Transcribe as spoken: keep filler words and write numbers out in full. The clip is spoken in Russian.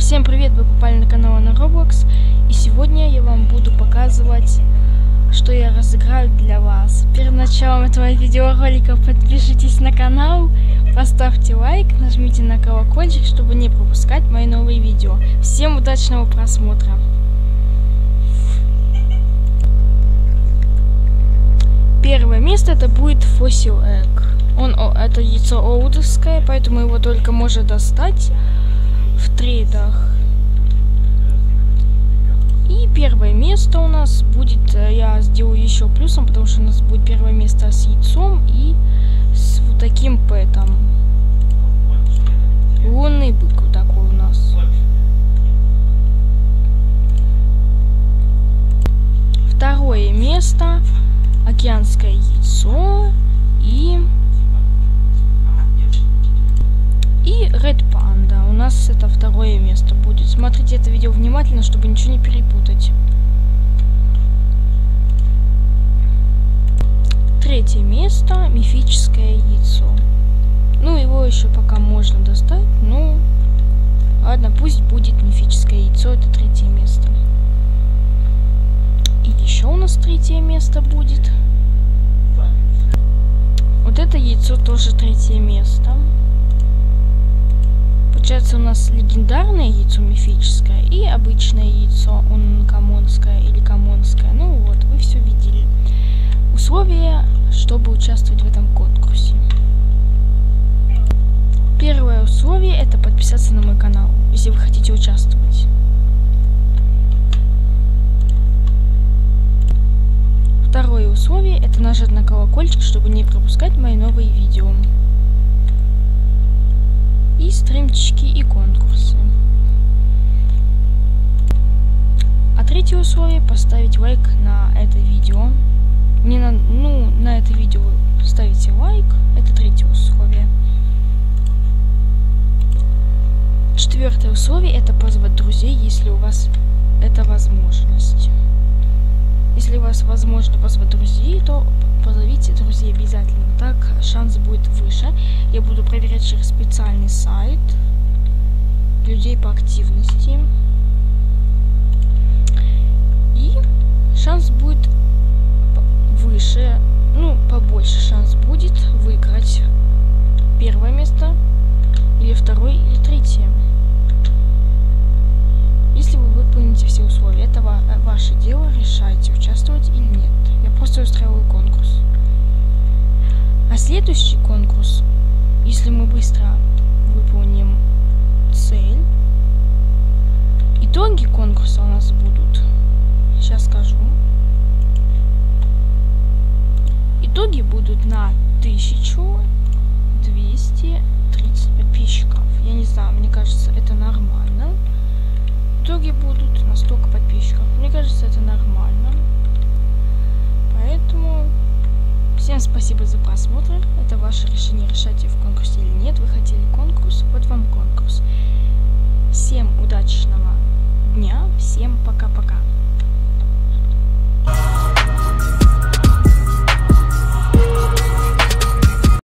Всем привет, вы попали на канал на Roblox, и сегодня я вам буду показывать, что я разыграю для вас. Перед началом этого видеоролика подпишитесь на канал, поставьте лайк, нажмите на колокольчик, чтобы не пропускать мои новые видео. Всем удачного просмотра! Первое место это будет Fossil Egg. Он, о, это яйцо олдовское, поэтому его только можно достать в трейдах. И первое место у нас будет, я сделаю еще плюсом, потому что у нас будет первое место с яйцом и с вот таким пэтом. Лунный бык вот такой у нас. Второе место океанское яйцо и и Red Panda. У нас это второе место будет. Смотрите это видео внимательно, чтобы ничего не перепутать. Третье место мифическое яйцо. Ну, его еще пока можно достать. Ну, ладно, пусть будет мифическое яйцо. Это третье место. И еще у нас третье место будет. Вот это яйцо тоже третье место. Получается у нас легендарное яйцо мифическое и обычное яйцо ункомонское или комонское. Ну вот, вы все видели. Условия, чтобы участвовать в этом конкурсе. Первое условие это подписаться на мой канал, если вы хотите участвовать. Второе условие это нажать на колокольчик, чтобы не пропускать мои новые видео. И стримчики, и конкурсы. А третье условие поставить лайк на это видео. Не на, ну, на это видео ставите лайк. Это третье условие. Четвертое условие это позвать друзей, если у вас это возможность. Если у вас возможно позвать друзей, то позовите друзей обязательно. Так шанс будет выше. Я буду проверять через специальный сайт людей по активности. И шанс будет выше, ну, побольше шанс будет выиграть первое место, или второе, или третье. Если вы выполните все условия, это ваше дело, решайте, участвовать или нет. Я просто устраиваю конкурс. А следующий конкурс, если мы быстро выполним цель, итоги конкурса у нас будут, сейчас скажу, итоги будут на тысячу двести тридцать подписчиков. Я не знаю, мне кажется, это нормально. Итоги будут на столько подписчиков. Мне кажется, это нормально. Поэтому всем спасибо за просмотр. Это ваше решение, решайте в конкурсе или нет. Вы хотели конкурс, вот вам конкурс.